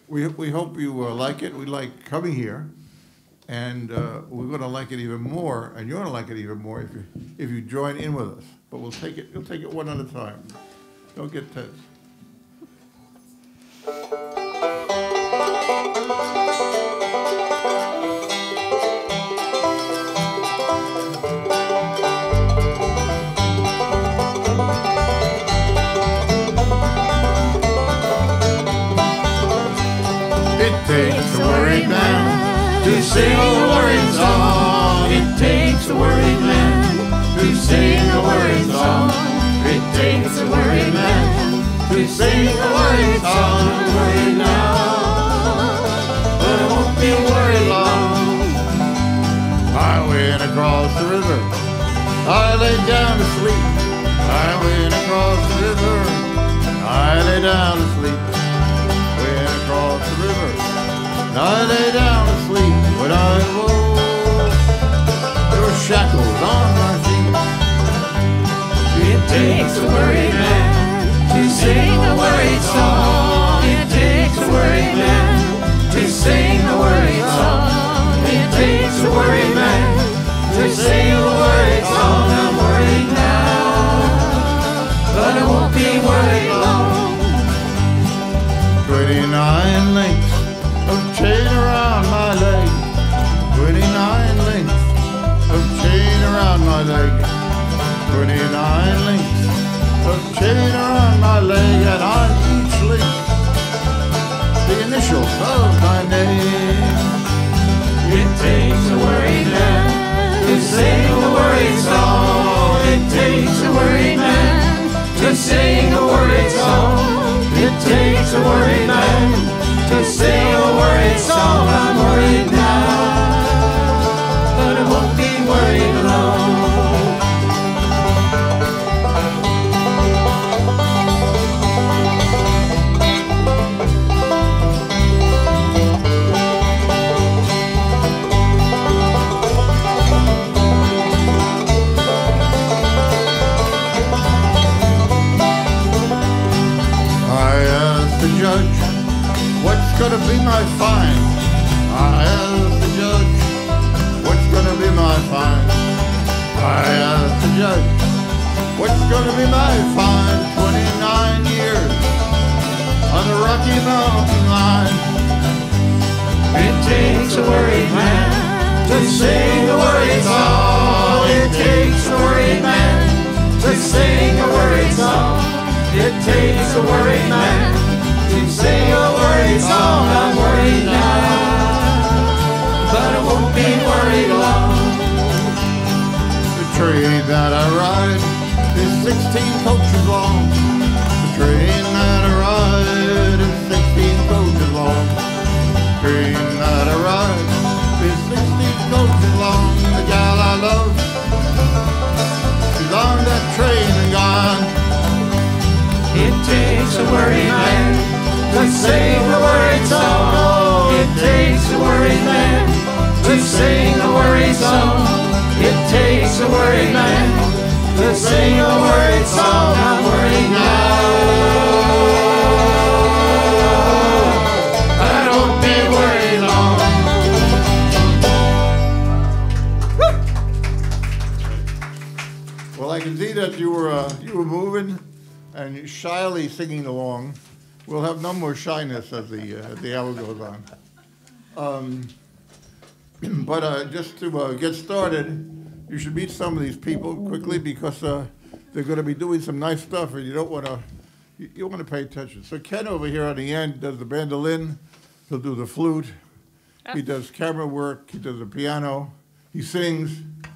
we hope you like it. We like coming here, and we're going to like it even more, and you're going to like it even more if you join in with us. But we'll take it. You'll take it one at a time. Don't get tense. It takes a worried man to sing a worried song. It takes a worried man to sing a worried song. It takes a worried man to sing a worried song. I'm worried now, but I won't be worried long. I went across the river, I lay down to sleep. I went across the river, I lay down to sleep. Went across the river, I lay down to sleep. When I woke, there were shackles on my feet. It takes a worried man to sing a worried song. It takes a worried man to sing a worried song. It takes a worried man to sing a worried song. I'm worried now, but I won't be worried long. 29 links of chain around my leg. 29 links of chain around my leg. 29 links of chain around my leg, and on each link the initials of my name. It takes a worried man to sing a worried song. It takes a worried man to sing a worried song. It takes a worried man to sing a worried song. I'm worried now, but I won't be worried long. Judge, what's gonna be my fine? I asked the judge, what's gonna be my fine? I asked the judge, what's gonna be my fine? 29 years on the Rocky Mountain line. It takes a worried man to sing a worried song. It takes a worried man to sing a worried song. It takes a worried man to sing a worried song. I'm worried now, but I won't be worried long. The train that I ride is 16 coaches long. The train that I ride is 16 coaches long. The train that I ride is 16 coaches long. The gal I love, she's on that train and gone. It takes a worried man to sing a worried song. It takes a worried man to sing a worried song. It takes a worried man to sing a worried song. I'm worried now, I don't be worried long. Well, I can see that you were moving and you're shyly singing along. We'll have no more shyness as the hour goes on. But just to get started, you should meet some of these people quickly because they're going to be doing some nice stuff, and you don't want to pay attention. So Ken over here on the end does the mandolin. He'll do the flute. He does camera work. He does the piano. He sings.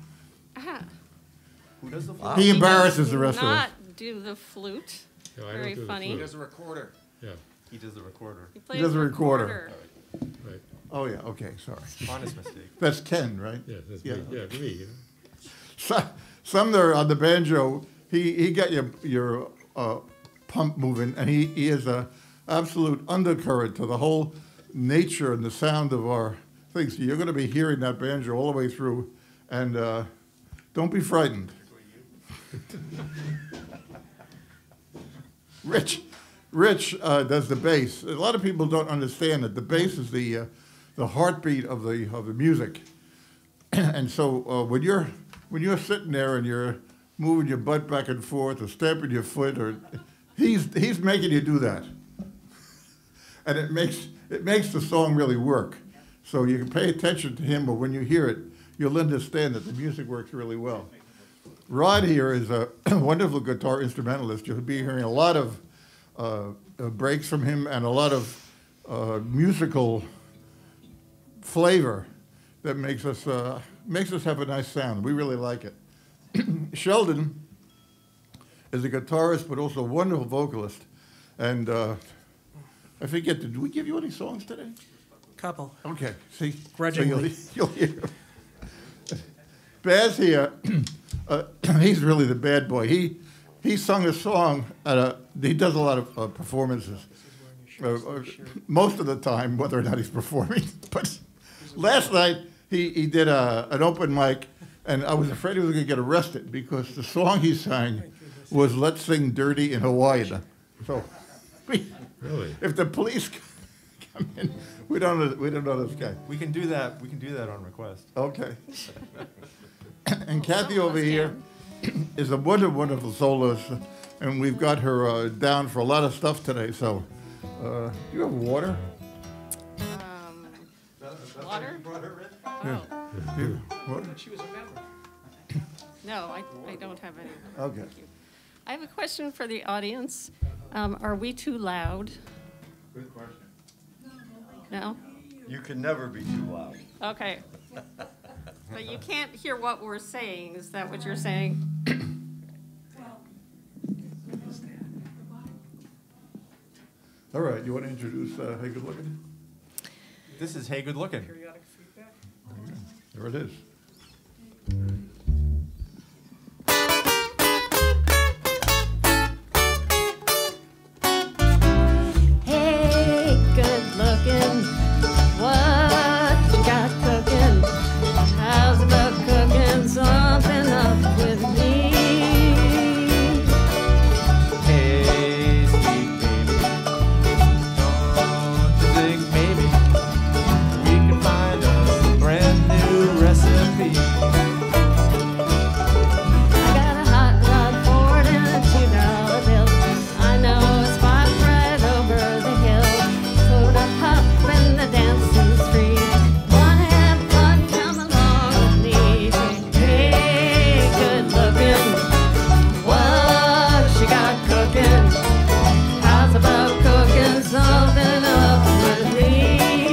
Who does the flute? He embarrasses the rest of us. Not do the flute. No, I Very don't do funny. He The does a recorder. flute. He does the recorder. He plays does a the recorder. Yeah, right. Oh, yeah, okay, sorry. Honest mistake. That's Ken, right? Yeah, that's Yeah. me. Yeah, for me. You know? Sumner on the banjo, he got your pump moving, and he is a absolute undercurrent to the whole nature and the sound of our things. So you're going to be hearing that banjo all the way through, and don't be frightened. Rich, Rich does the bass. A lot of people don't understand that the bass is the heartbeat of the music. And so when you're sitting there and you're moving your butt back and forth or stamping your foot, or he's making you do that, and it makes the song really work. So you can pay attention to him, but when you hear it, you'll understand that the music works really well. Rod here is a wonderful guitar instrumentalist. You'll be hearing a lot of breaks from him and a lot of musical flavor that makes us have a nice sound. We really like it. Sheldon is a guitarist, but also a wonderful vocalist. And I forget, did we give you any songs today? Couple. Okay, see? Grudgingly. So you'll hear. Baz here, he's really the bad boy. He sung a song he does a lot of performances. Most of the time, whether or not he's performing. But last night, he did an open mic, and I was afraid he was going to get arrested because the song he sang was "Let's Sing Dirty in Hawaiian." So, Really? if the police come in, we don't know this guy. We can do that. We can do that on request. Okay. And Kathy over here is a wonderful soloist, and we've got her down for a lot of stuff today. So, do you have water? Water? Yeah. Do you- what? She was a member. No, I don't have any. Okay. Thank you. I have a question for the audience. Are we too loud? Good question. No? You can never be too loud. Okay. But you can't hear what we're saying. Is that what you're saying? All right. You want to introduce Hey Good Looking? This is Hey Good Looking. Periodic feedback. There it is. Hey, good looking. What you got cooking? How's about cooking something up with me? Hey, sweet baby. Don't you think maybe we can find a brand new recipe? I got a hot rod Ford and a $2 bill. I know a spot right over the hill. Soda pop and the dancing street. Wanna have fun? Come along with me. Hey, good looking. What you got cooking? How's about cooking something up with me?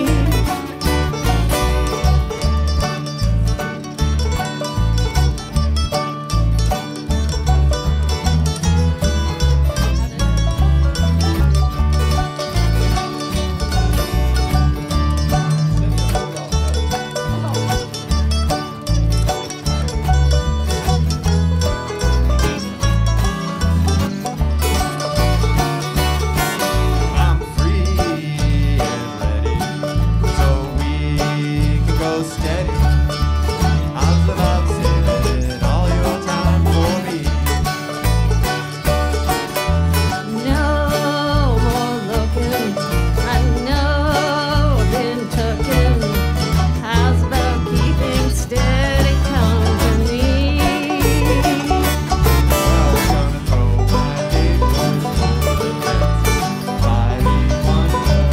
I'm free and ready, so we can go steady. How's about saving all your time for me? No more looking. I know I've been tucking. How's about keeping steady company? I'm gonna throw my big boots over the fence. Buy me one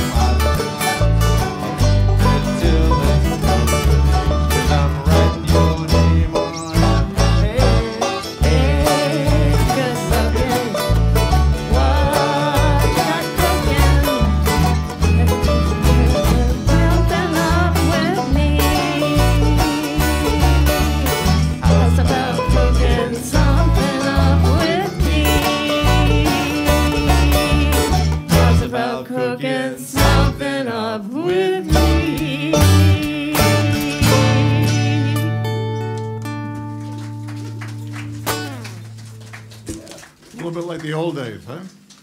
until it's done. 'Cause I'm writing your name on a page. Hey, good looking. What you got cooking? Something up with me. How's about cooking something up with me? How's about cooking something up with me? A little bit like the old days, huh?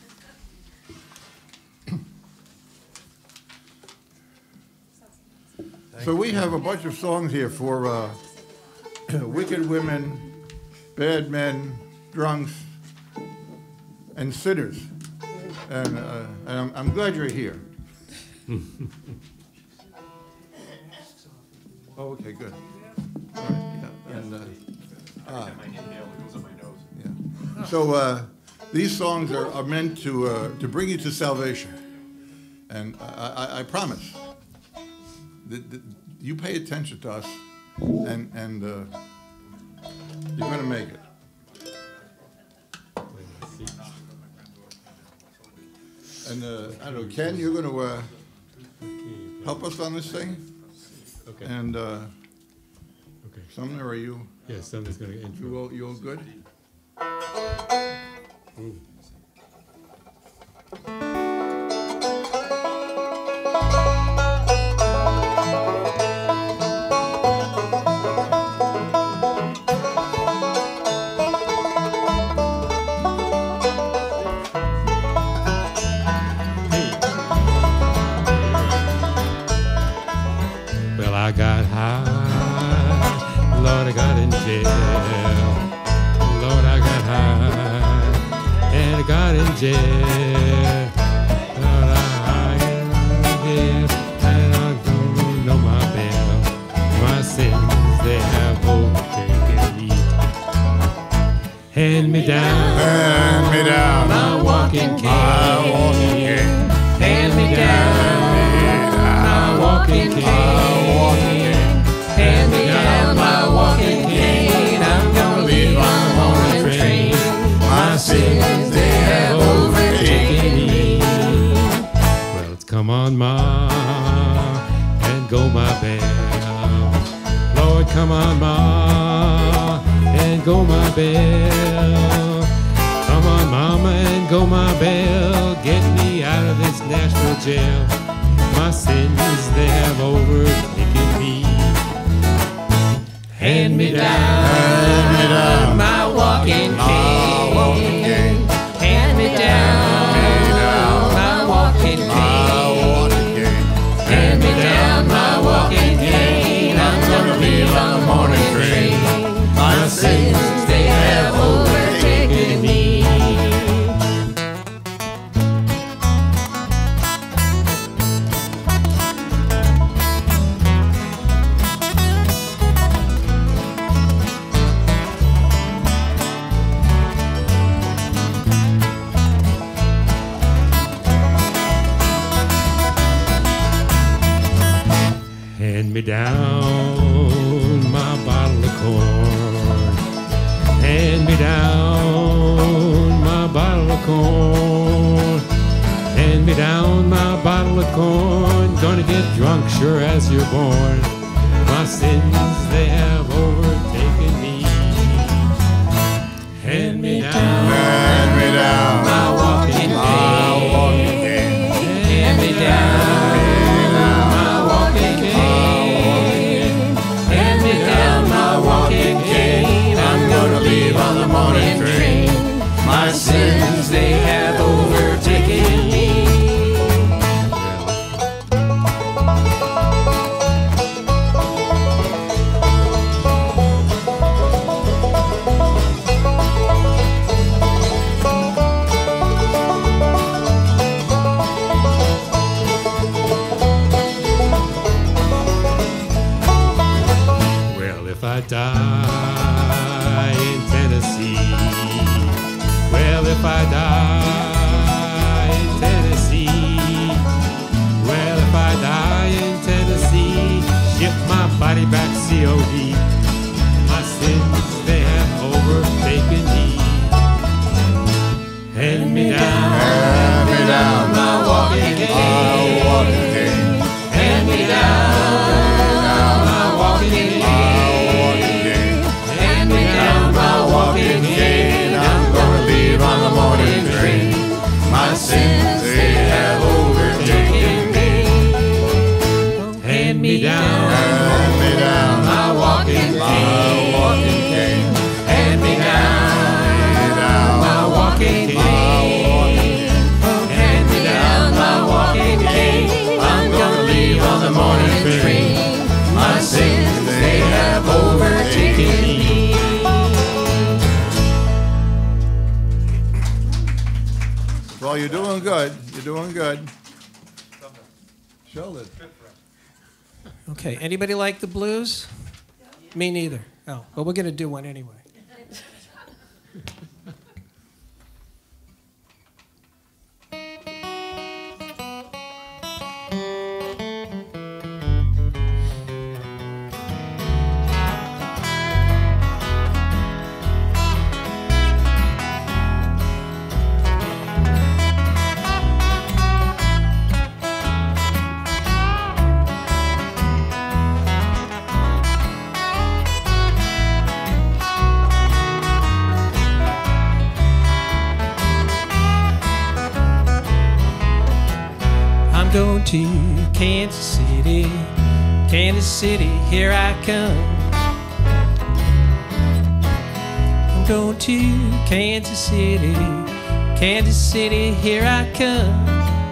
So we have a bunch of songs here for wicked women, bad men, drunks, and sinners. And I'm glad you're here. Oh, okay, good. All right, yeah. And, yeah. So these songs are meant to bring you to salvation. And I promise that you pay attention to us, and you're going to make it. And I don't know, Ken, you're going to help us on this thing? Okay. And Okay. Sumner, are you? Yeah, Sumner's going to intro. You all good? Ooh. Well, I got high, Lord, I got in jail. Lord, I got high, and I got in jail. Lord, I in jail, and I don't know my bail. My sins, they have overtaken me. Hand me down, Hand me down, my walking cane. my walking cane. Hand me down, my walking cane. Hand me down my walking cane. I'm gonna leave on the morning train. My sins, they have overtaken me. Well, it's come on, Ma, and go my bell. Lord, come on, Ma, and go my bell. Come on, Mama, and go my bell. Get me out of this Nashville jail. My sins, they have overtaken me. Hand me down, my walking cane. Hand me down, my walking cane. Hand me down, my walking cane. I'm gonna leave on the morning train. My sins, they have overtaken me. Hand me down my bottle of corn. Hand me down my bottle of corn. Hand me down my bottle of corn. Gonna get drunk sure as you're born. My sins, they have overtaken me. Hand me down my walking cane. Hand me down my walking cane. Hand me down my walking cane. I'm gonna leave on the morning train. My sins, they have overtaken me. Well, if I die in Tennessee, well, if I die in Tennessee, well, if I die in Tennessee, ship my body back COD. My sins, they have overtaken me. Hand me down my walking cane. Hand me down my walking cane. Hand me down my walking cane. I'm gonna leave on the morning train. My sins, they have overtaken me. Hand me down my walking cane. Hand me down my walking cane. Hand me down my walking cane. I'm gonna leave on the morning train. My sins, they have overtaken me. For all you're doing good. You're doing good. Sheldon. Okay, anybody like the blues? Me neither. Oh, well, we're going to do one anyway. I'm going to Kansas City, here I come. I'm going to Kansas City, here I come.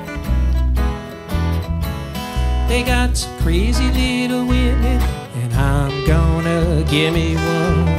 They got some crazy little women, and I'm gonna give me one.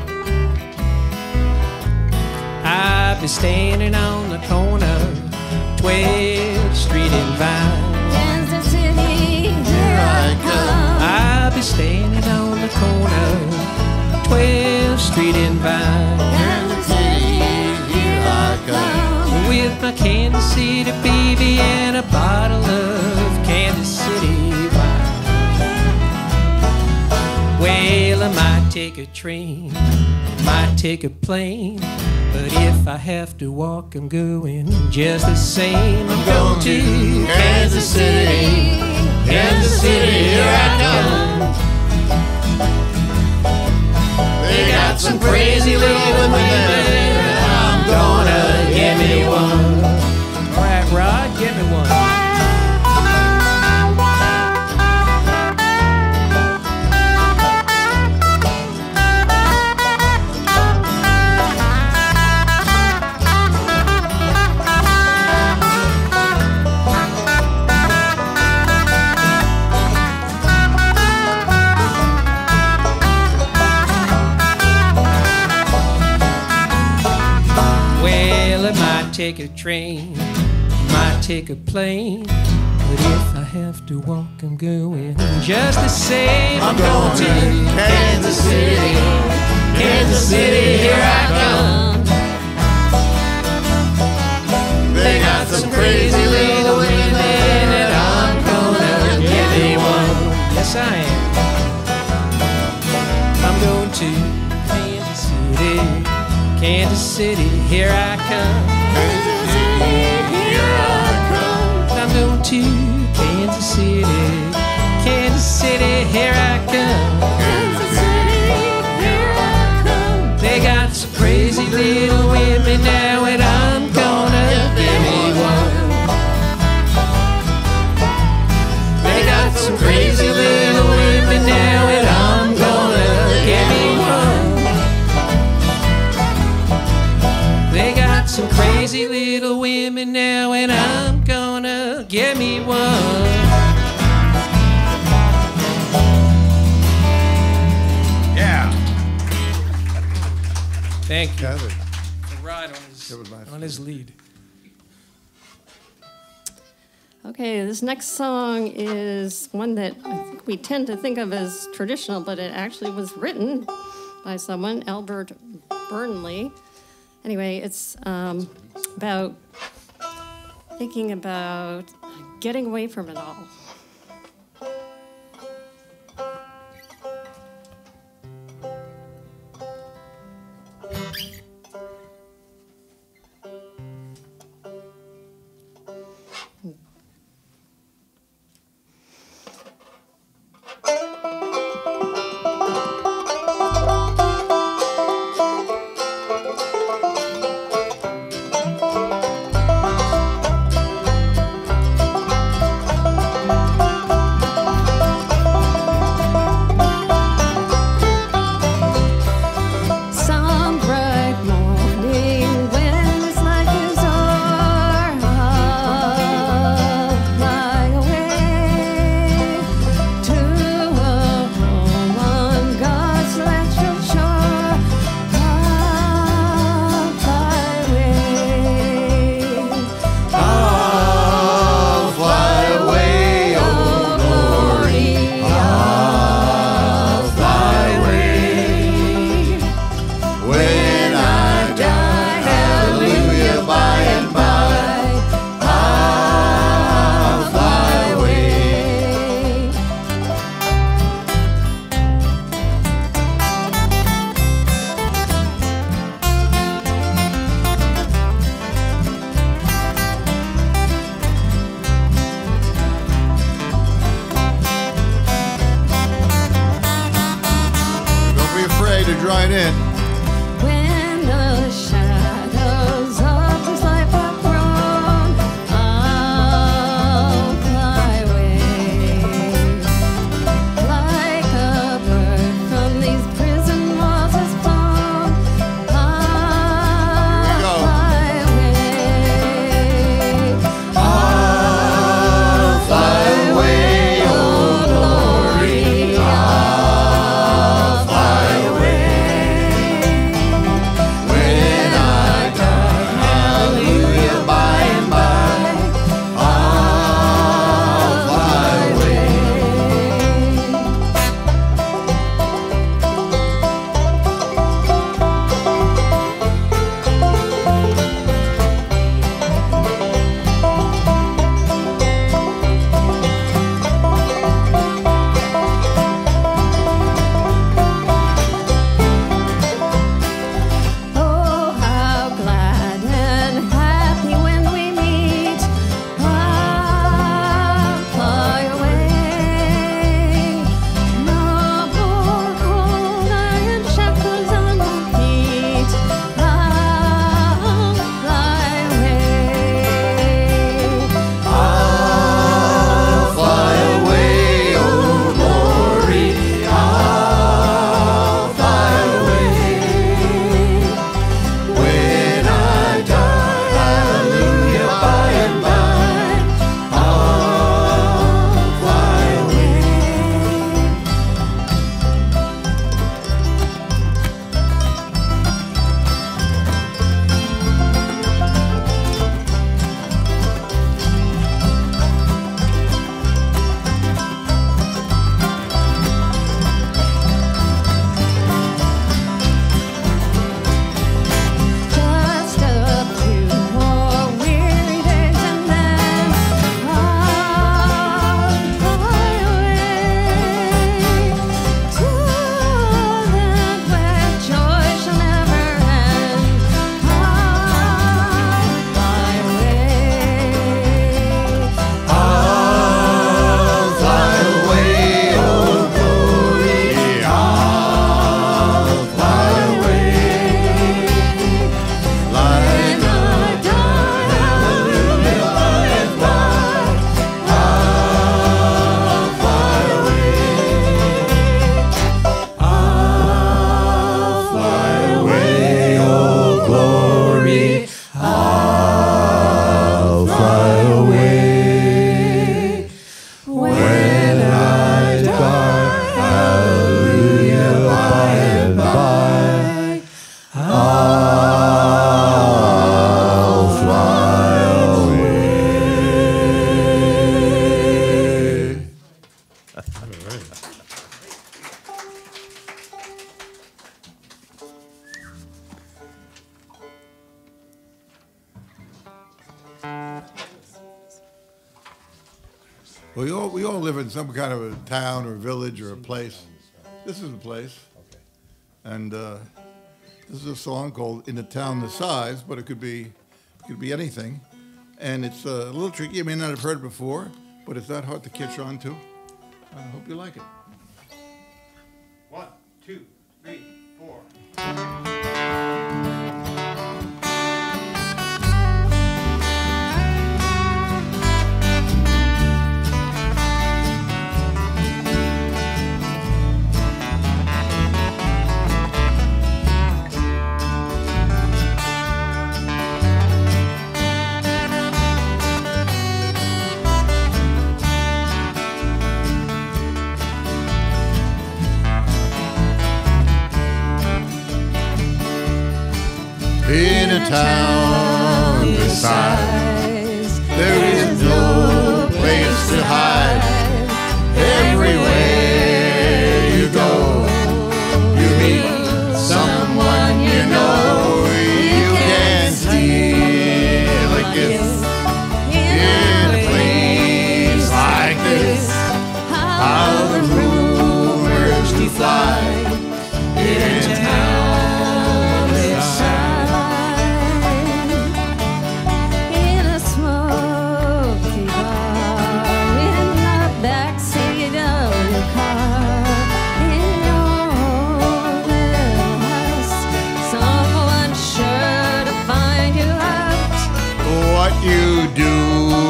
I've been standing on the corner, 12th Street and Vine. Kansas City, here I come. I've been standing on the corner, 12th Street and Vine. Kansas City, here I come. With my Kansas City baby and a bottle of Kansas City wine. Well, I might take a train, might take a plane, but if I have to walk, I'm going just the same. I'm going to Kansas City, here I come. They got some crazy little women, I'm gonna give me one. All right, Rod, give me one. Take a train, might take a plane, but if I have to walk, I'm going just the same. I'm going to Kansas City, here I come. They got some crazy little women, and I'm gonna give me one. Yes, I am. I'm going to Kansas City, here I come. I'm going to Kansas City, here I come. They got some crazy little women now, and I'm gonna give me one. They got some crazy little women now, and I'm gonna give me one. They got some crazy little women now, and I'm gonna give me one. Yeah. Thank you. Kevin. Rod That was nice. on his lead. Okay, this next song is one that I think we tend to think of as traditional, but it actually was written by someone, Albert Burnley. Anyway, it's about thinking about getting away from it all. right in. When the shadows of this life have grown, I'll fly away like a bird from these prison walls has flown. I'll fly away. I'll fly away, oh glory. I'll fly away. When I die, hallelujah, by and by, I'll fly away. Oh, how glad and happy when we meet. I'll fly away. No more cold iron shackles on my feet. I'll fly away. I'll fly away, oh glory. I'll fly away. When I die, hallelujah, by and by, I'll fly away. Just a few more weary days and then I'll fly away to a land where joy shall never end. I'll fly away. I'll fly away, oh glory. I'll fly away. Like I die, hallelujah, by and by, I'll fly away. I'll fly away, oh glory. I'll fly away. When I die, hallelujah, by and by, I'll fly away. We all live in some kind of a town or village or a place. This is a place. And this is a song called In a Town This Size, but it could be anything. And it's a little tricky. You may not have heard it before, but it's not hard to catch on to. I hope you like it. 1, 2, 3, 4. In a town this size, there is no place to hide. Everywhere you go, you meet someone you know. You can steal a kiss in a place like this. How the rumors do fly in a town this size. In a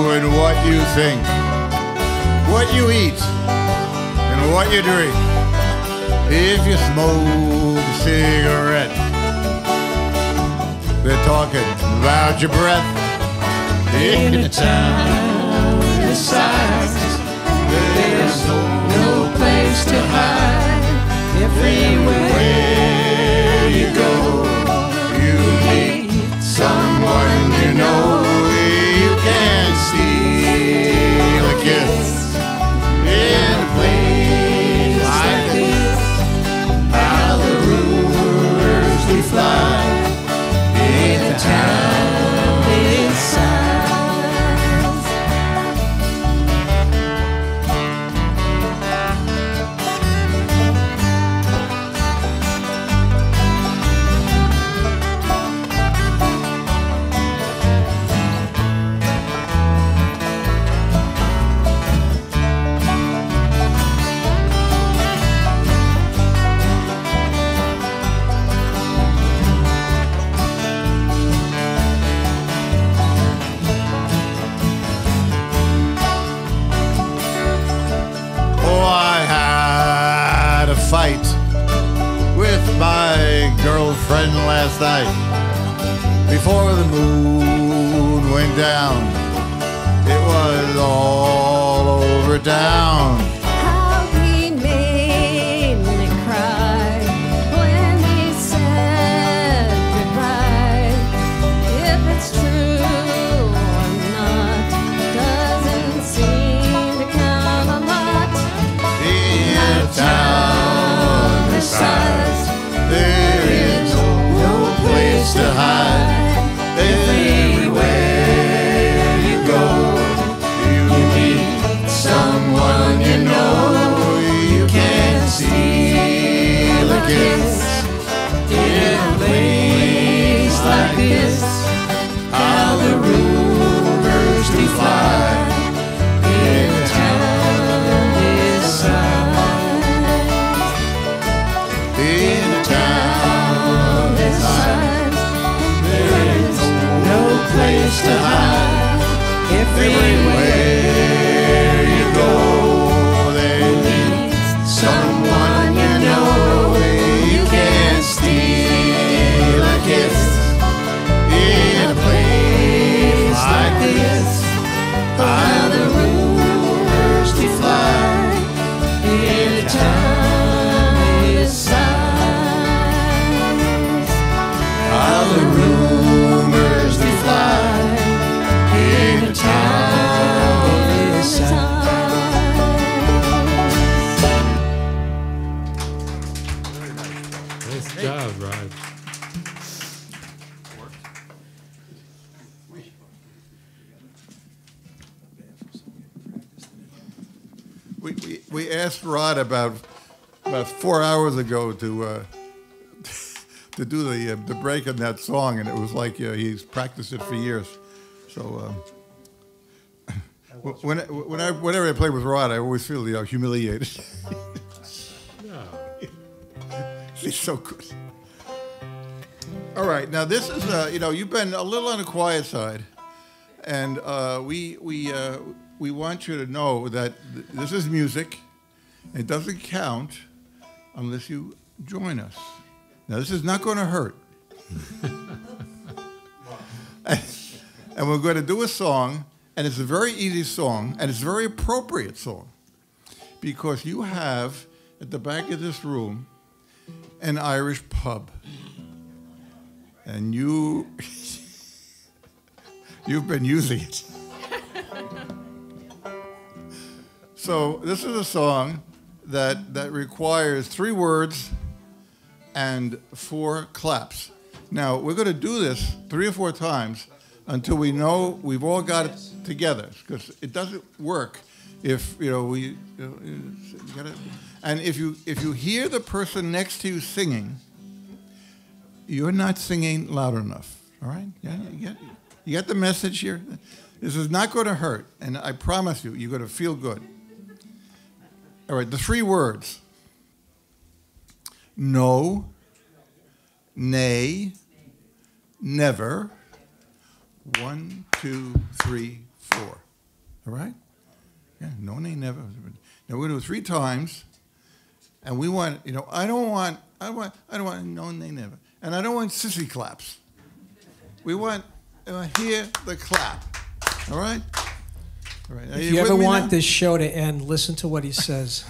in what you think, what you eat, and what you drink. If you smoke a cigarette, they're talking about your breath. In a town this size, there's no place to hide. Everywhere you go, you meet someone you know. You can't steal a kiss In a place like this, how the rumors do fly. In a town this size. Fight with my girlfriend last night. Before the moon went down, it was all over town. How he made me cry when he said goodbye. If it's true or not doesn't seem to count a lot. In a town size, there is no place to hide. Everywhere you go, you meet someone you know. You can't steal a kiss in a place like this. How the rumors do fly in a town this size. In a town this size, there is no place to hide. Everywhere you go, there is someone you know. You can't steal a kiss in a place like this. How the rumors do fly in a town this size. How the rumors do fly in a town this size. Nice job, Rod. We asked Rod about 4 hours ago to do the break on that song, and it was like he's practiced it for years. So whenever I play with Rod, I always feel humiliated. No. He's so good. All right, now this is you've been a little on the quiet side, and we want you to know that this is music. It doesn't count unless you join us. Now, this is not going to hurt. And we're going to do a song, and it's a very easy song, and it's a very appropriate song, because you have, at the back of this room, an Irish pub. And you've been using it. So this is a song that requires 3 words and 4 claps. Now, we're going to do this 3 or 4 times until we know we've all got it together, because it doesn't work if we gotta, and if you hear the person next to you singing, you're not singing loud enough. All right? Yeah, you get the message here. This is not going to hurt, and I promise you, you're going to feel good. All right, the 3 words: no, nay, never. 1, 2, 3, 4. All right? Yeah, no, nay, never. Now we're going to do it 3 times, and we want, I don't want no, nay, never. And I don't want sissy claps. We want hear the clap. All right? All right. If you ever want this show to end, listen to what he says.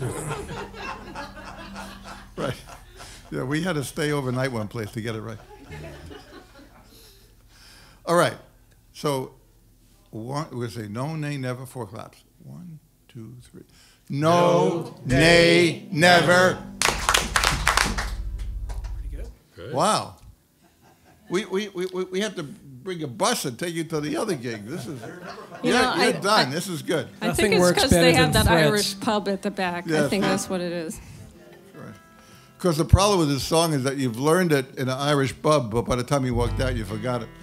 Right. Yeah, we had to stay overnight one place to get it right. All right. So we'll say no, nay, never, 4 claps. 1, 2, 3. No, nay, never. Pretty good. Good. Wow. We have to bring a bus and take you to the other gig. This is you're done. This is good. I Nothing think it's works because better they have than that threats. Irish pub at the back. Yes. I think that's what it is. Because the problem with this song is that you've learned it in an Irish pub, but by the time you walked out, you forgot it.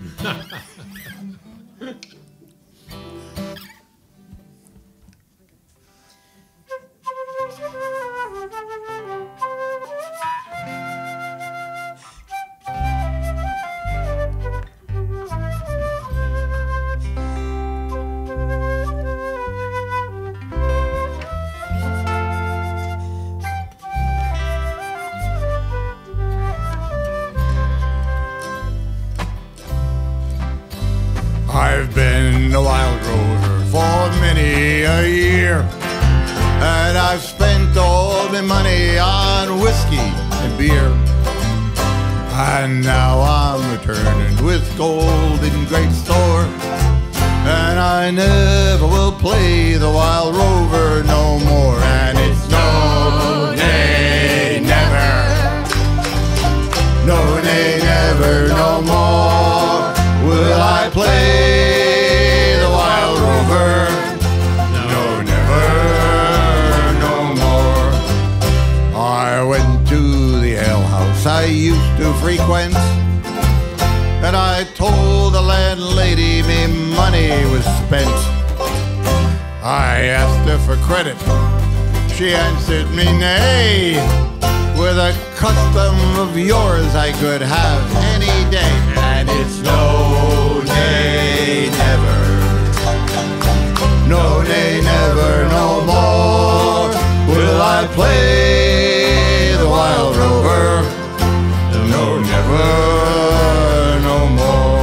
I've been a wild rover for many a year, and I've spent all my money on whiskey and beer. And now I'm returning with gold in great store, and I never will play the wild rover no more. And it's no, nay, never. No, nay, never, no more will I play the wild rover. No, never, no more. I went to the alehouse I used to frequent, and I told the landlady me money was spent. I asked her for credit. She answered me nay. With a custom of yours I could have any day. And it's no, nay, never. No, nay, never, no more will I play the wild rover. No, never, no more.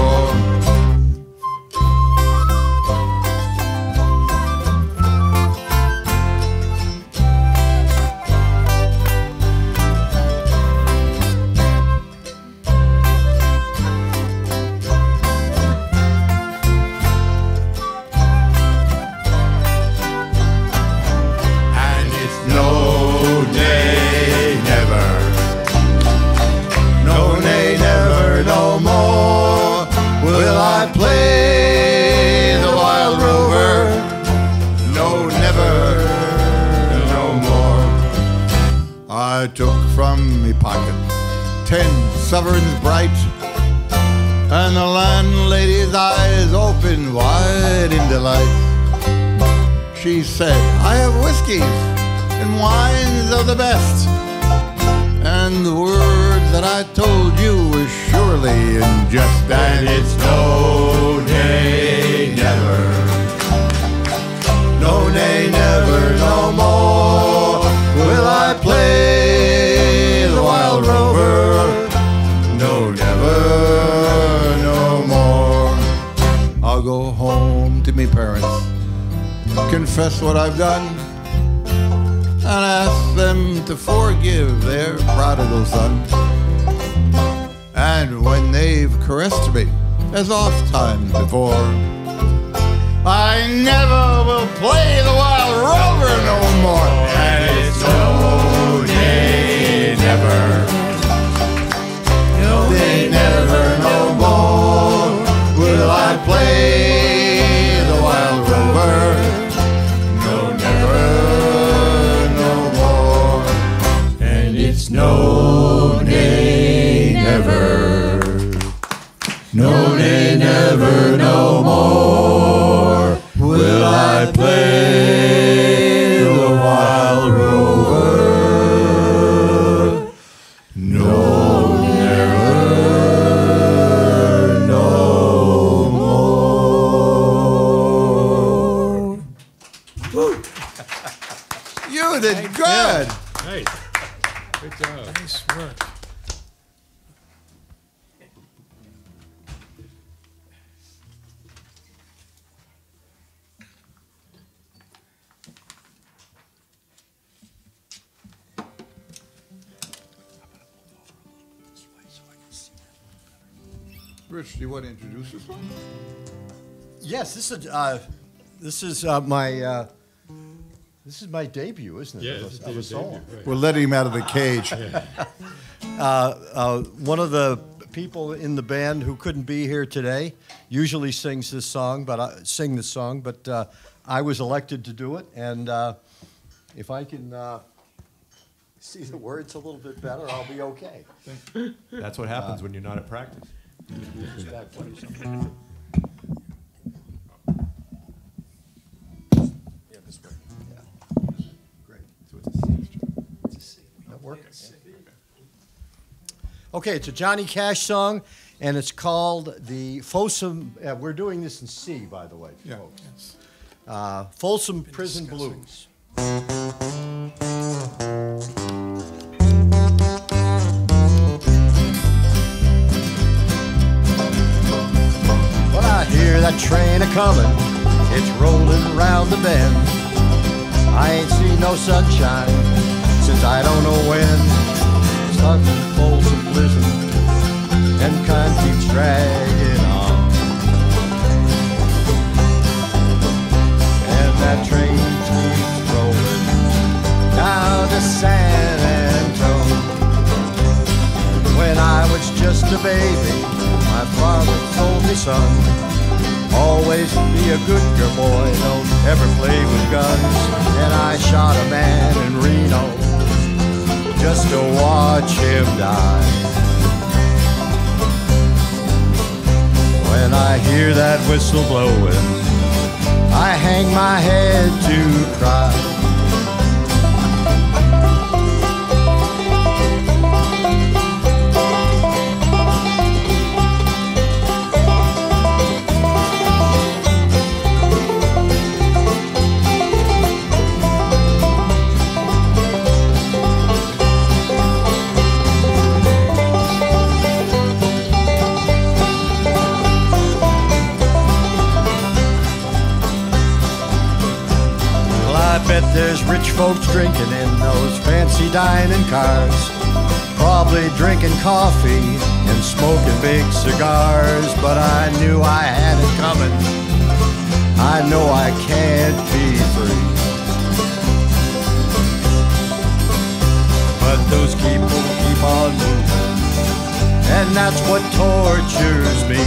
I took from me pocket 10 sovereigns bright, and the landlady's eyes opened wide in delight. She said, I have whiskeys and wines of the best, and the words that I told you were surely unjust. And it's no, nay, never. No, nay, never, no more will I play the wild rover. No, never, no more. I'll go home to me parents, confess what I've done, and ask them to forgive their prodigal son. And when they've caressed me, as oft times before, I never will play the wild rover no more. And it's no, nay, never. No, nay, never, no more will I play the wild rover. No, never, no more. And it's no, nay, never. No, nay, never, no more will I play the wild rover. No, never, no more. You did good. Nice. Good job. Nice work. Rich, do you want to introduce this one? Yes, this is my debut, isn't it? Yeah, of this is a your song. debut, right. We're letting him out of the cage. One of the people in the band who couldn't be here today usually sings this song, but I was elected to do it, and if I can see the words a little bit better, I'll be okay. That's what happens when you're not at practice. Great. That work? Okay, it's a Johnny Cash song, and it's called the Folsom. We're doing this in C, by the way, Yeah. folks. Folsom Prison Blues. Well, I hear that train a-comin', it's rolling round the bend. I ain't seen no sunshine since I don't know when. Stuck in Folsom Prison, and time keeps dragging on. And that train keeps rolling down to San Antone. When I was just a baby, my father told me, son, always be a good girl, boy, don't ever play with guns. And I shot a man in Reno just to watch him die. When I hear that whistle blowing, I hang my head to cry. Bet there's rich folks drinking in those fancy dining cars, probably drinking coffee and smoking big cigars. But I knew I had it coming, I know I can't be free. But those people keep on moving, and that's what tortures me.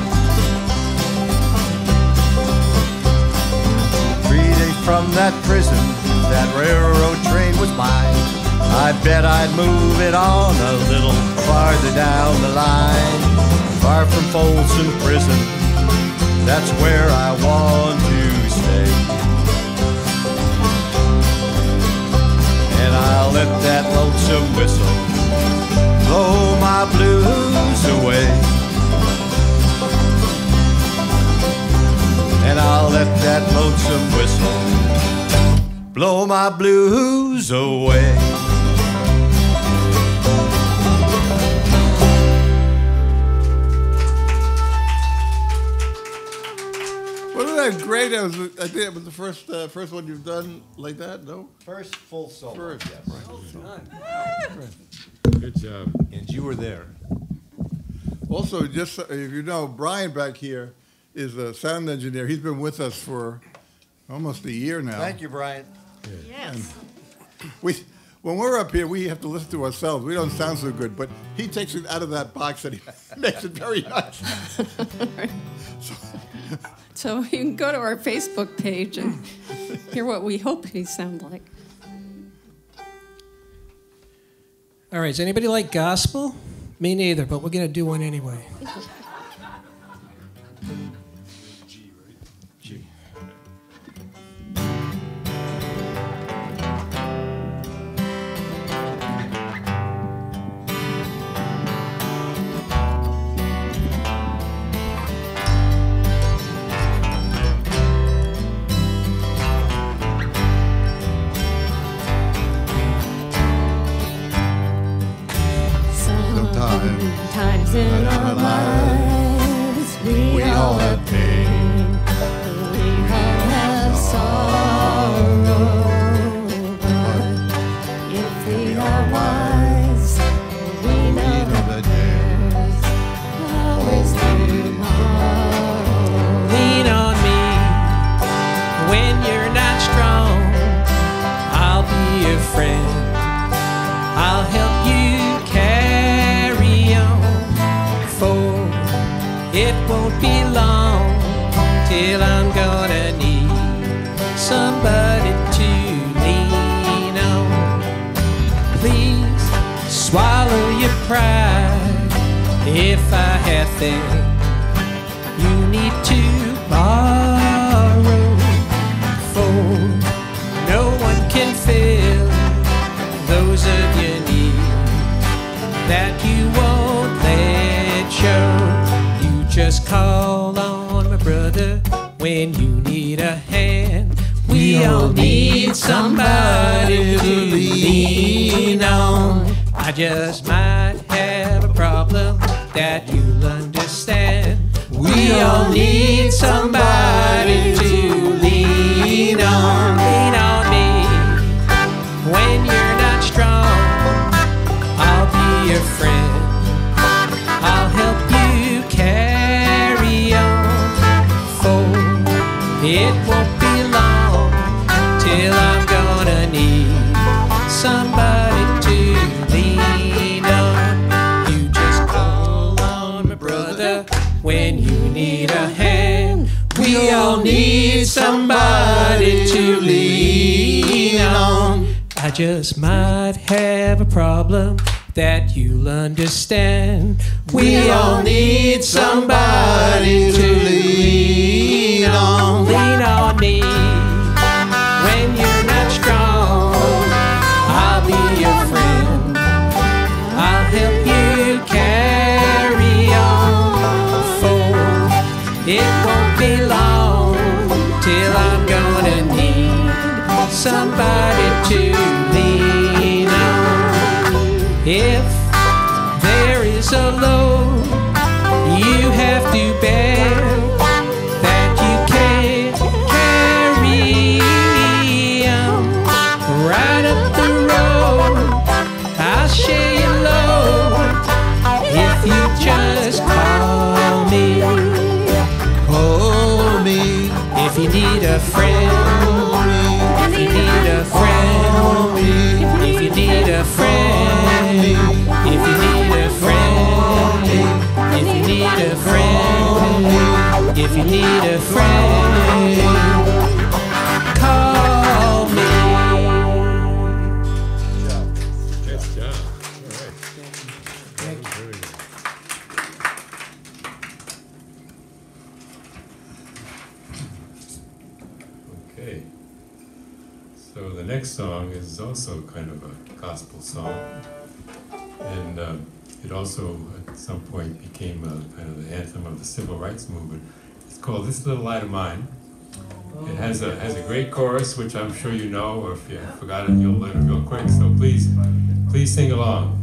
From that prison, that railroad train was mine. I bet I'd move it on a little farther down the line. Far from Folsom Prison, that's where I want to stay. And I'll let that lonesome whistle blow my blues away. And I'll let that lonesome whistle blow my blues away. Wasn't that great? I think that was the first one you've done like that, no? First full solo. First, yes. Good job. And you were there. Also, just if you know, Brian back here is a sound engineer. He's been with us for almost a year now. Thank you, Brian. Yes. When we're up here, we have to listen to ourselves. We don't sound so good, but he takes it out of that box and he makes it very nice. So you can go to our Facebook page and hear what we hope he sound like. All right, does anybody like gospel? Me neither, but we're going to do one anyway. pride if I have faith. You need to borrow, for no one can fill those of your needs that you won't let show. You just call on my brother when you need a hand. We all need somebody to lean on. I just might have a problem that you'll understand. We all need somebody to lean on. Lean on me when you're not strong. I'll be your friend. I'll help you carry on. For it won't be long till I'm gonna need somebody to lean on. You just call on my brother when you need a hand. We all need somebody to lean on. I just might have a problem that you'll understand. We all need somebody to lean on. Lean on me when you're not strong. I'll be your friend. I'll help you carry on. For it won't be long till I'm gonna need somebody to lean on. If there is a load you have to bear that you can't carry on, right up the road I'll share your load if you just call me. Call me. If you need a friend, if you need a friend, if you need a friend, if you need a friend, if you need a friend, if you need a friend, call me. Nice job. Okay. So the next song is also kind of a gospel song, and it also at some point became a kind of the anthem of the civil rights movement. It's called "This Little Light of Mine." It has a great chorus, which I'm sure you know, or if you forgot it, you'll learn it real quick. So please sing along.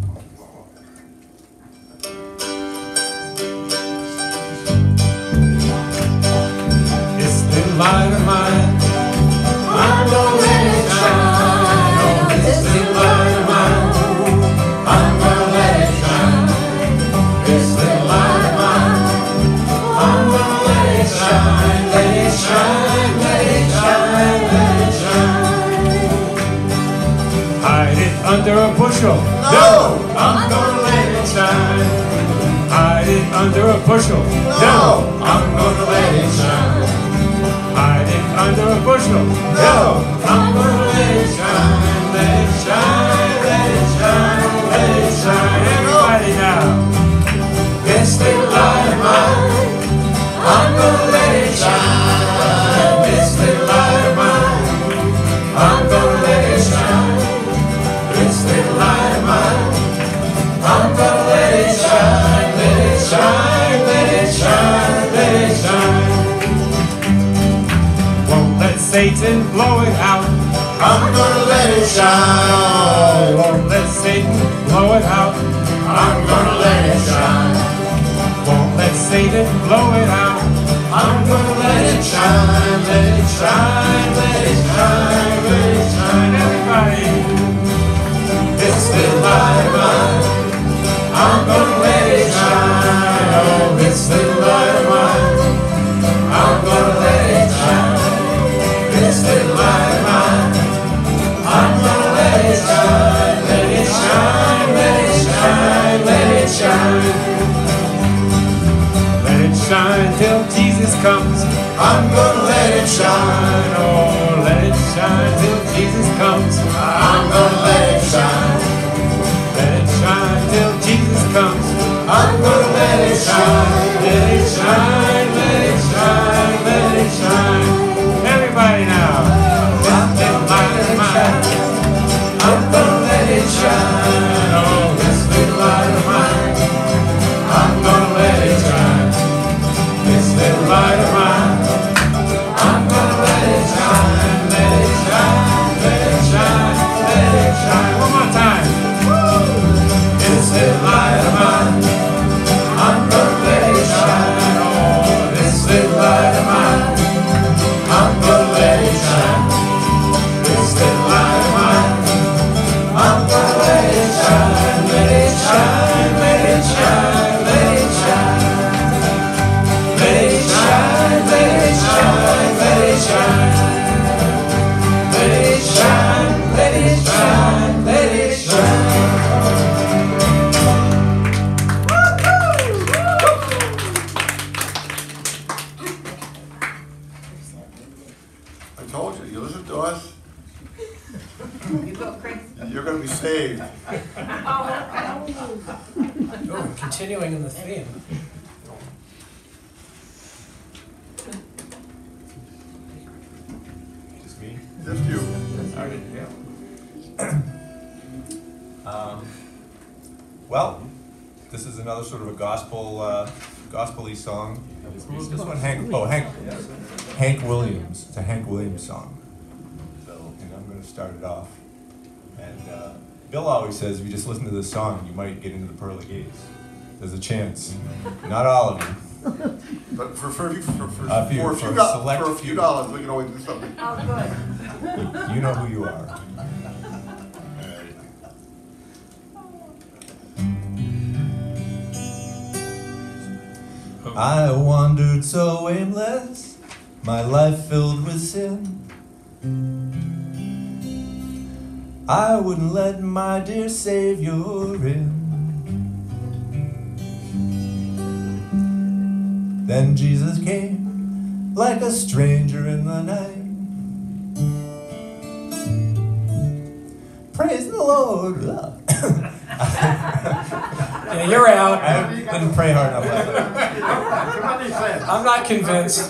This little light of mine, I'm gonna let it shine. Oh, this little light of mine, I'm gonna let it shine. This little light of mine, I'm gonna let it shine. Let it shine, let it shine, let it shine. Hide it under a bushel. No, I'm gonna let it shine. Hide it under a bushel. No, I'm gonna let it shine. Hide it under a bushel. No, I'm gonna let it shine. Let it shine, let it shine, let it shine. Everybody now. This little light of mine, I'm gonna let it shine. This little light of mine, I'm gonna let it shine. This little light of mine, I'm gonna let it shine. Let it shine, let it shine, let it shine. Won't let Satan blow it out. I'm gonna let it shine. Won't let Satan blow it out. I'm gonna let it shine. Won't let Satan blow it out. I'm gonna let it shine. Let it shine, let it shine, let it shine. Everybody. This little light of mine, I'm gonna let it shine. Oh, this little light of mine, I'm gonna let it shine. This little light of mine, I'm gonna let it shine. Let it shine, let it shine, let it shine. Let it shine till Jesus comes. I'm gonna let it shine. Oh, let it shine till Jesus comes. I'm gonna let it shine. Let it shine till Jesus I'm gonna let it shine, let it shine, let it shine, let it shine. Everybody now, that little light of mine. I'm gonna let it shine, oh, this little light of mine. I'm gonna let it shine, this little light of mine. I'm gonna let it shine, let it shine, let it shine, let it shine. One more time. This little light of mine. I'm gonna let it shine, oh, this little light of mine. I'm gonna let it shine, this little light of mine. I'm gonna let it shine, let it shine, let it shine, let it shine. Let it shine, let it shine, let it shine. Let it shine, let it shine, let it shine. I told you, you listen to us, you're gonna be saved. Oh, continuing in the theme. Just me? Just you. Sorry, yeah. Well, this is another sort of a gospel-y song. This one, Hank Williams. It's a Hank Williams song. So, and I'm going to start it off. And Bill always says, if you just listen to this song, you might get into the pearly gates. There's a chance. Not all of you. But for a few few dollars, we can always do something. Oh, good. You know who you are. I wandered so aimless, my life filled with sin. I wouldn't let my dear Savior in. Then Jesus came like a stranger in the night. Praise the Lord. Yeah, you're out. I didn't pray hard enough. I'm not convinced.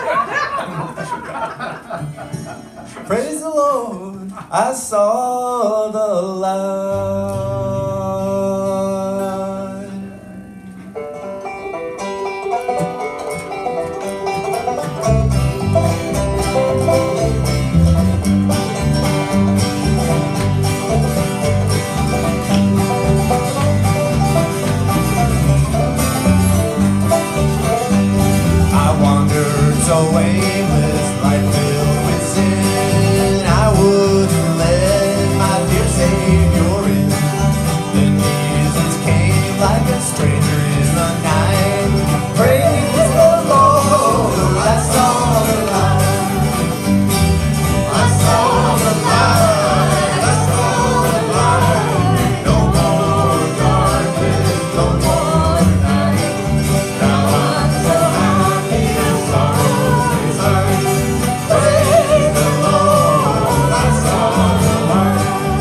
Praise the Lord, I saw the light. I wandered so aimless, life filled with sin. I wouldn't let my dear Savior in. Then Jesus came like a stranger in the night. Praise the Lord, I saw the light. I saw the light, I saw the light. No more darkness, no more night. Now I'm so happy and sorrow beside. Praise the Lord, I saw the light.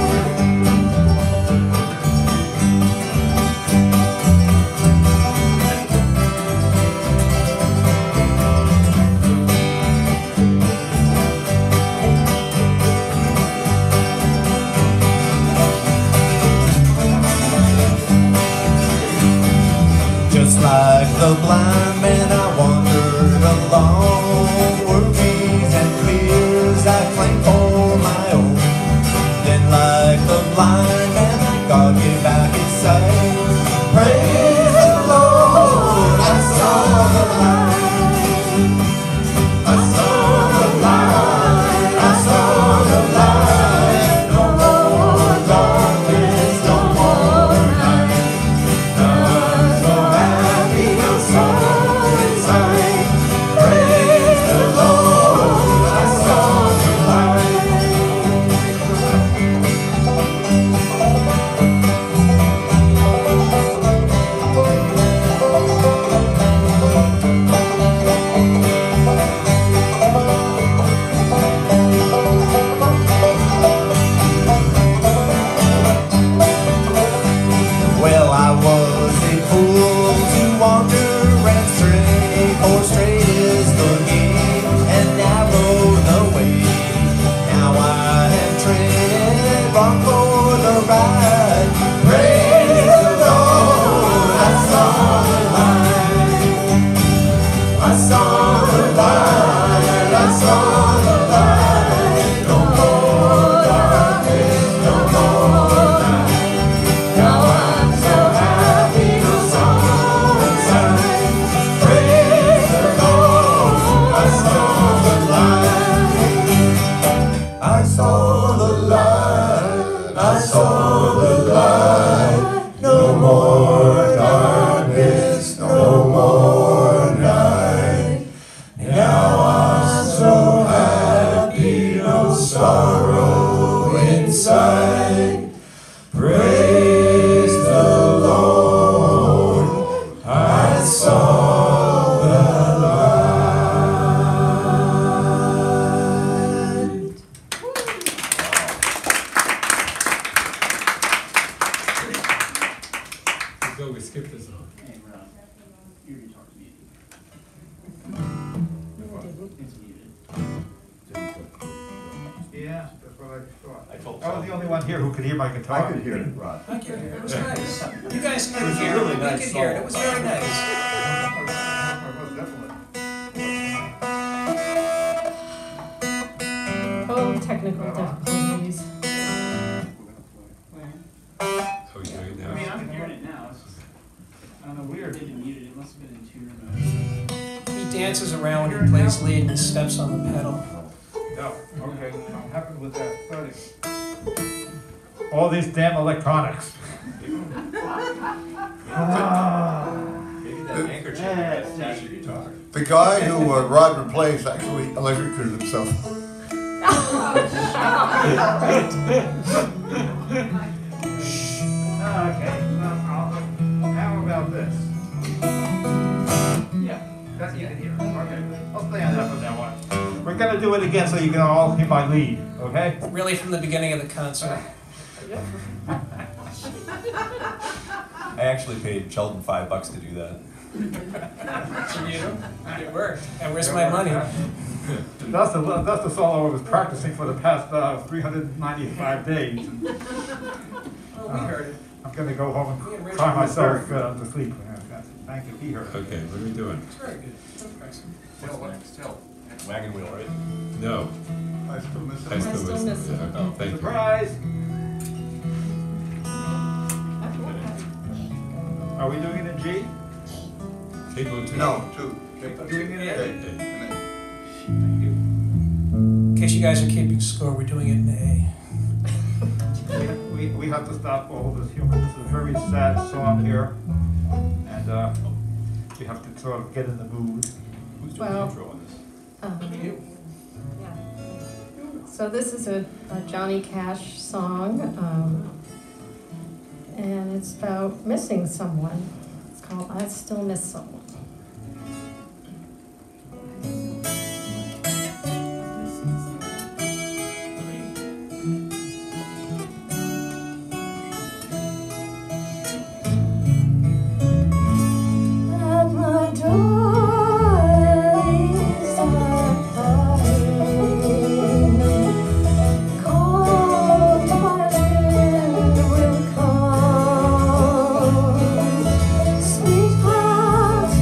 Just like the blind man, I wandered along. Worries and fears I claimed for my own. Then like the blind man, God gave back his sight. Praise the Lord, I saw the light. I saw the light, I saw the light. No more darkness, no more night. Now I'm so happy, I'm so inside. Praise the Lord, I saw the light. along for the ride. Praise the Lord, I saw the light. I saw the light, I saw the light. No more darkness, no more night. Now I'm so happy, no sorrow inside. Praise the Lord, I saw the light. I saw the light, I saw the light. No more darkness, no more night. Now I'm so happy, no sorrow inside. Praise the Lord, I saw the light. Go, we skipped this one. Hey, Rob, you already talked to me. It's muted. Yeah, that's what I thought. I told I was the only one here who could hear my guitar. I could hear it, Rod. I can hear it. It was nice. You guys It couldn't was a hear really it. nice We could hear it. It song. was very nice. Oh, technical difficulties. Are we doing it I mean, now? I'm hearing it now. It's just, I don't know, weird. It didn't mute it. It must have been in tune. He dances around when he plays lead and steps on the pedal. Oh, okay. What happened with that setting? All these damn electronics. Maybe that anchor chain that's attached to your guitar. The guy who Rod replaced actually electrocuted himself. Okay, how about this? Yeah, that's you can hear. Okay, I'll stay on that from now on. We're gonna do it again so you can all hear my lead, okay? Really from the beginning of the concert. I actually paid Sheldon $5 to do that. It worked. And where's my money? That's the solo I was practicing for the past 395 days. Well, we heard it. I'm gonna go home Me and and Rich cry was myself very to sleep. Thank you, he heard it. Okay, what are we doing? It's very good. Impressive. Still. Wagon wheel, right? No. I still miss I him. still still miss miss it. it. Oh, thank you. Surprise! Are we doing it in G? Table two. No, two. Doing it in A? In case you guys are keeping score, we're doing it in A. We have to stop all this humor. This is a very sad song here. And we have to sort of get in the mood. Who's doing Well, the intro on this? Yeah. So this is a Johnny Cash song, and it's about missing someone. It's called I Still Miss Someone. At my door, leaves are falling. Cold wind will come. Sweetheart,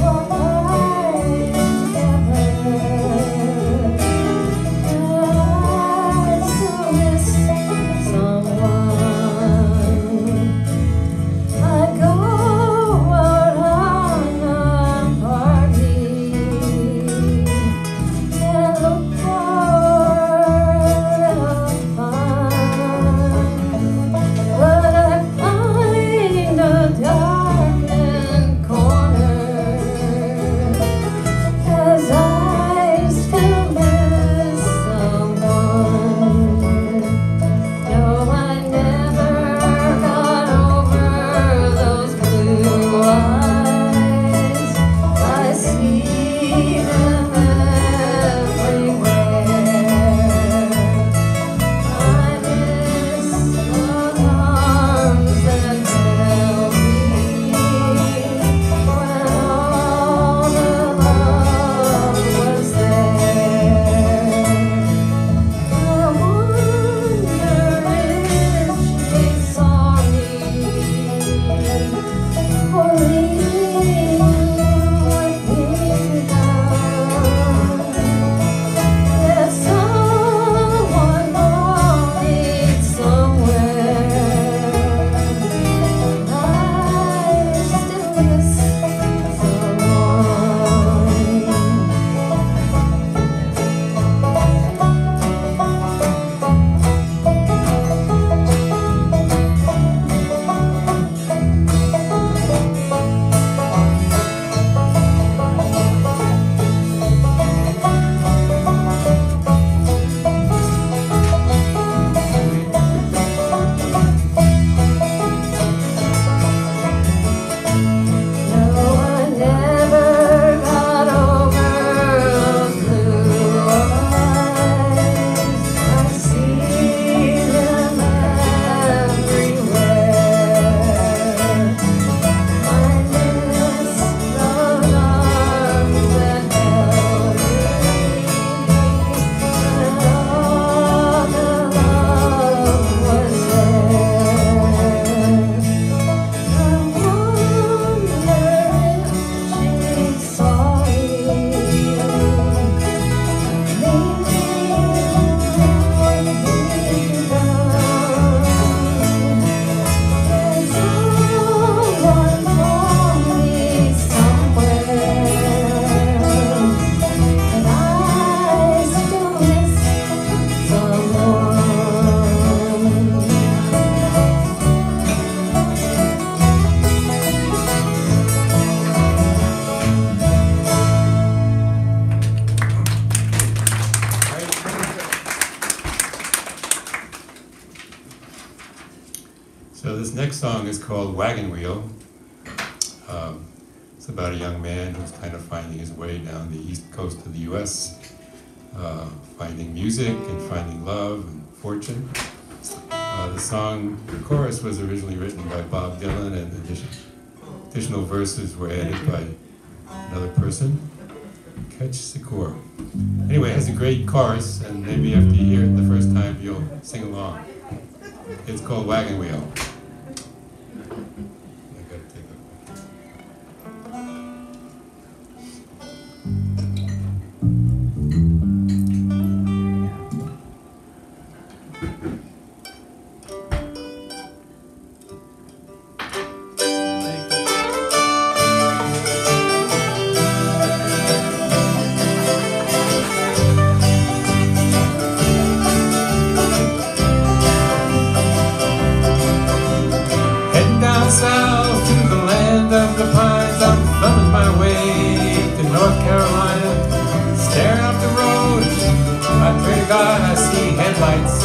So this next song is called Wagon Wheel. It's about a young man who's kind of finding his way down the east coast of the U.S., finding music and finding love and fortune. The song, the chorus was originally written by Bob Dylan, and additional verses were added by another person. Catch the core. Anyway, it has a great chorus, and maybe after you hear it the first time, you'll sing along. It's called Wagon Wheel. South to the land of the pines, I'm thumbing my way to North Carolina. Staring up the road, I pray to God I see headlights.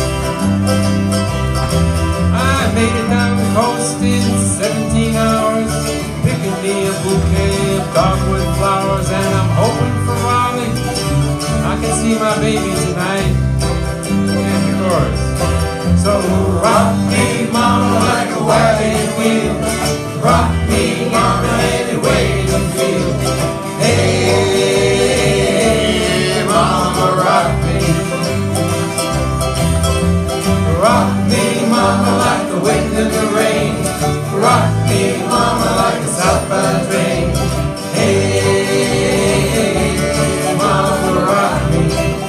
I made it down the coast in 17 hours, picking me a bouquet of dogwood flowers, and I'm hoping for Raleigh. I can see my baby tonight. And the chorus. So rock me, mama, like a wagon wheel. Rock me, mama, any way you feel. Hey, mama, rock me. Rock me, mama, like the wind and the rain. Rock me, mama, like a southbound train. Hey, mama, rock me.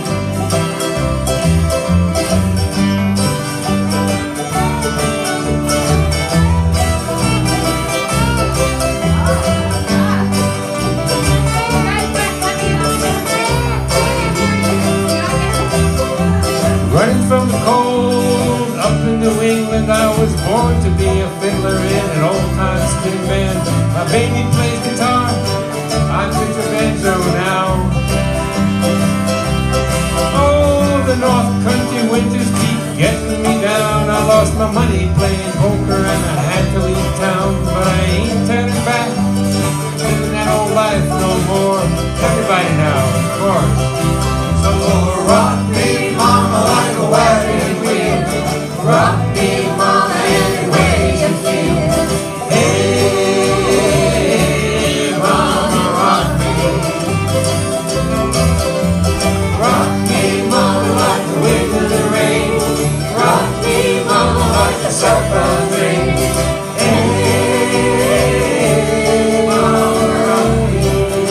Running from the cold, up in New England, I was born to be a fiddler in an old-time spinning band. My baby plays guitar, I picture banjo now. Oh, the North Country winters keep getting me down. I lost my money playing poker and I had to leave town, but I ain't turning back, living that old life no more. Everybody now, of course. So rock me, mama, like a wagon wheel. Rock me, mama, any way you feel. Hey, mama, rock me. Rock me, mama, like the wind and the rain. Rock me, mama, like the southbound train. Hey, mama, rock me.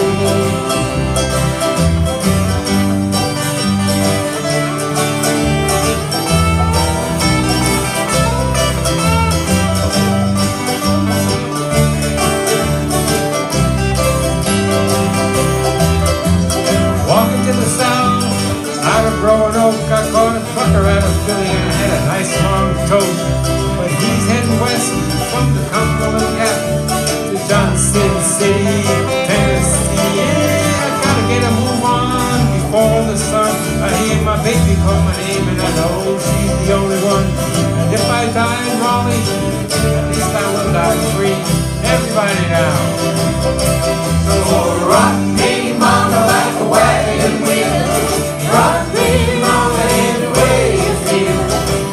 Walking to the sound, out of growing oak, I caught a trucker at a filly and had a nice long tote. But he's heading west from the Cumberland Gap to Johnson City, Tennessee. Yeah, I gotta get a move on before the sun. I hear my baby call my name and I know she's the only one. And if I die in Raleigh, at least I will die free. Everybody now. So rock me, mama, like a wagon wheel. Rock me, mama, any way you feel.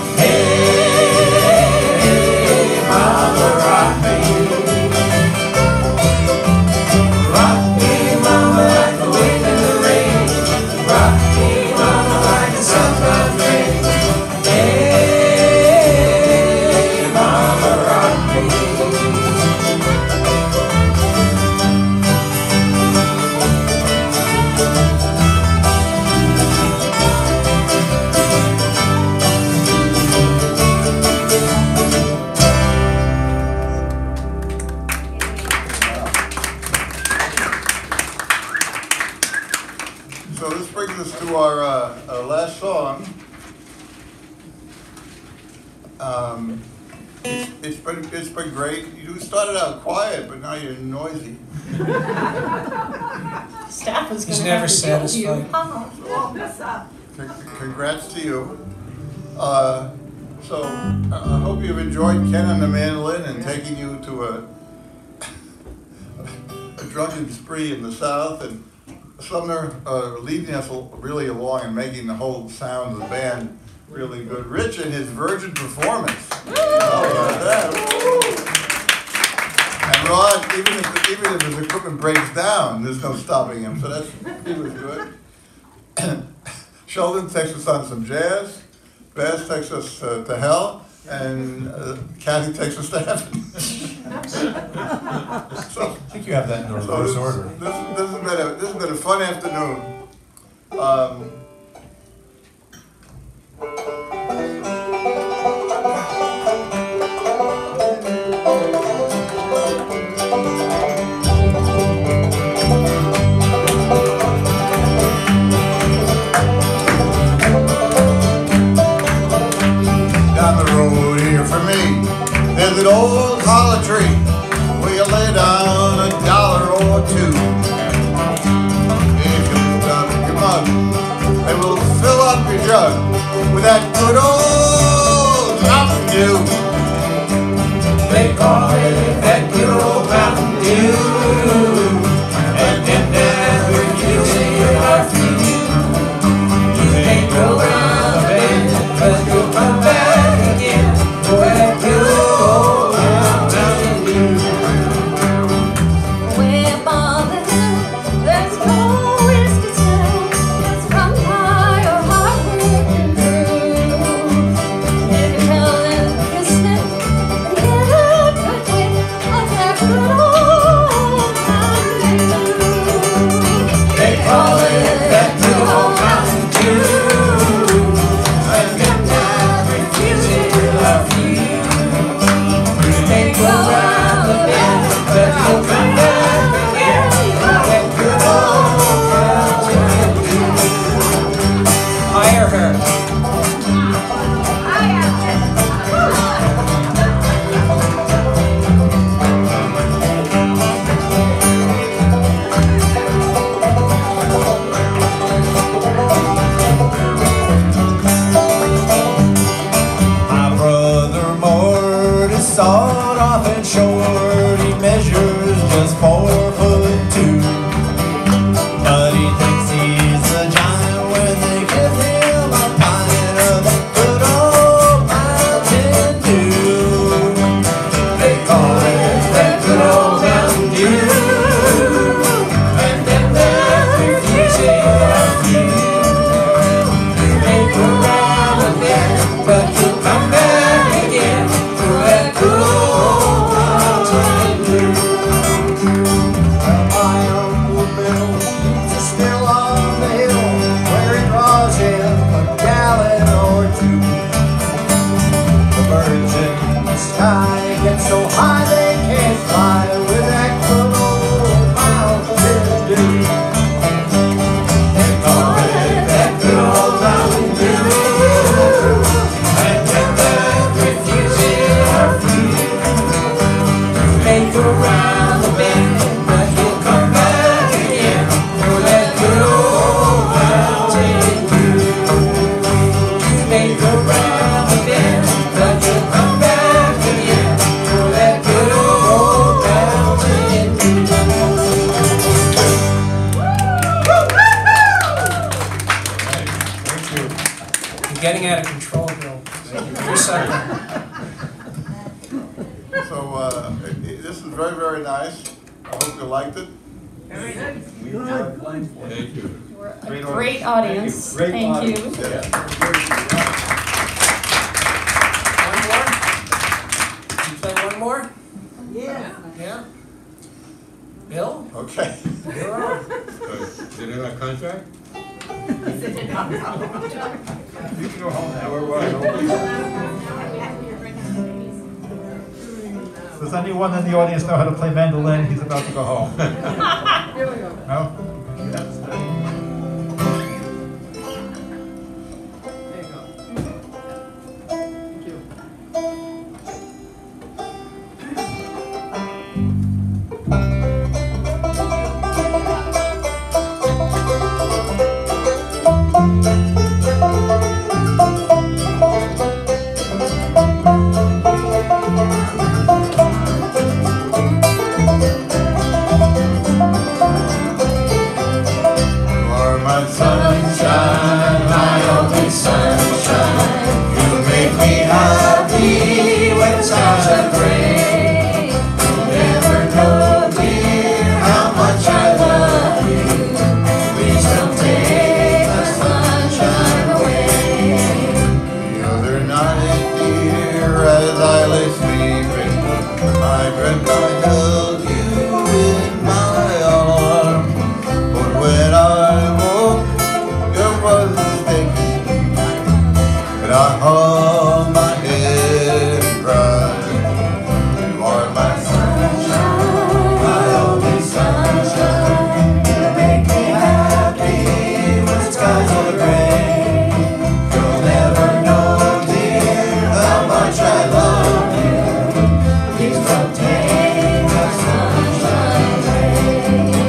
Hey, mama, rock me. Rock me, mama, like the wind and the rain. Rock me, mama, like the southbound train. Hey, mama, rock me. So this brings us to our last song. It's been great. You started out quiet, but now you're noisy. Staff is He's going to never have to deal with you. satisfied. All this up. Congrats to you. So I hope you've enjoyed Ken on the mandolin and taking you to a drunken spree in the South, and Sumner leading us really along and making the whole sound of the band really good. Rich and his virgin performance. How about that? And Rod, even if his equipment breaks down, there's no stopping him. So he was good. Sheldon takes us on some jazz. Bass takes us to hell, and Kathy takes us to heaven. So, I think you have that in reverse order. This has been a fun afternoon. Down the road here for me, there's an old hollow tree where you lay down $1 or two. If you lift up your mug, they will fill up your jug with that good old Mountain Dew. They call it that good old Mountain Dew, and then never using our feet. You may go round the bend, but you'll come back again for that good old Mountain Dew. Way up on the hill, there's no whiskey still. It's from high or hard working through. You can tell them you sniff and get a good whiff of that good old Mountain Dew. They call it that good old Mountain Dew, and then never refusing our feet. You may go round the bend, but you'll come back again for that good old Mountain Dew. Hire her. My brother Mort is sawed off and short. He measures just 4'2". But he thinks he's a giant when they give him a pint of that good old Mountain Dew. They call it that good old Mountain Dew, and then they're refusing our feet. You may go round the bend, but you'll come back again for that good old Mountain Dew. My Uncle Bill is still on the hill where he draws him a gallon or two. The birds in the sky get so high they can't fly with that good old Mountain Dew. They call it that good old Mountain Dew, and then they're refusing our feet. You may go round the bend, but you'll come back again for that good old Mountain Dew. You may go round the bend, but you'll come back again for that good old Mountain Dew. You're getting out of control, Bill. You're sucking. So this is very, very nice. I hope you liked it. Thank you. Great audience. Thank you. One more? You play one more? Yeah. Yeah? Bill? Okay. You're on. Did it have a contract? You can go home now. Does anyone in the audience know how to play mandolin? He's about to go home. Here we go. No? dreamt I held you in my arms, but when I woke, it was mistaken, and I hung my head and cried. You are my sunshine, my only sunshine. You make me happy when skies are gray. You'll never know, dear, how much I love you. Please don't take my sunshine away.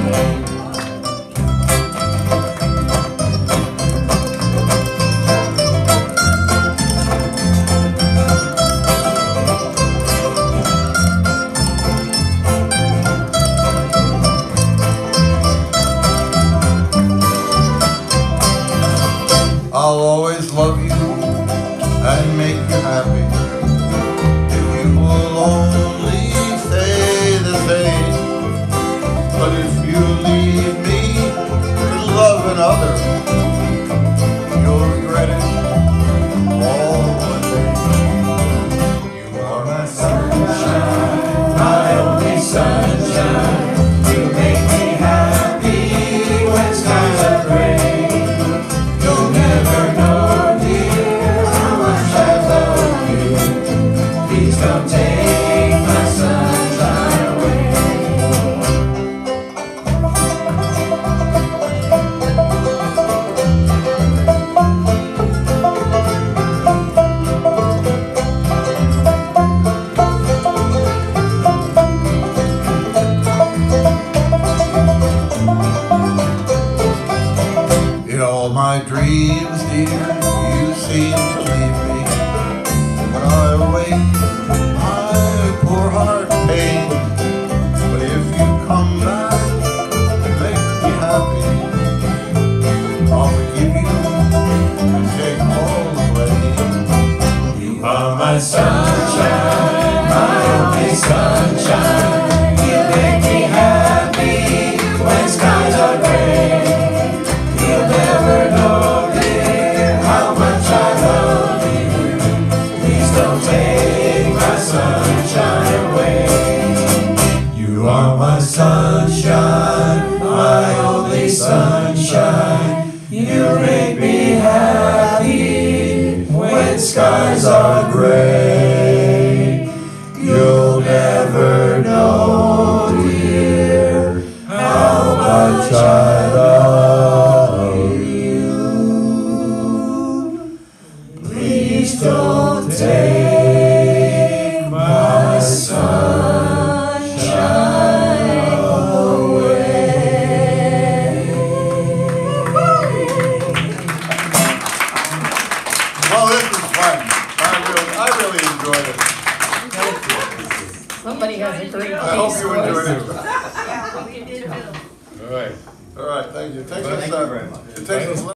I'll always love you and make you happy if you will only say the same. But if you leave me to love another, you'll regret it all one day. You are my sunshine, my only sunshine. You make me happy when skies are gray. You'll never know, dear, how much I love you. Please don't take my sunshine away. In all my dreams, dear, you seem to leave me. When I awake, my poor heart pains. But if you come back and make me happy, I'll forgive you and take all away. You are my sunshine, my only sunshine. You make me happy when skies are gray. You'll never know, dear, how much I love you. Please don't take my sunshine away. You are my sunshine, my only sunshine. You make me happy when skies are gray. You'll never know, dear, how much I love you. Please don't take my sunshine away. Well, this was fun. I really enjoyed it. Somebody has a great I hope you enjoyed it. All right. All right, thank you. It takes Thank us, you very much. It takes us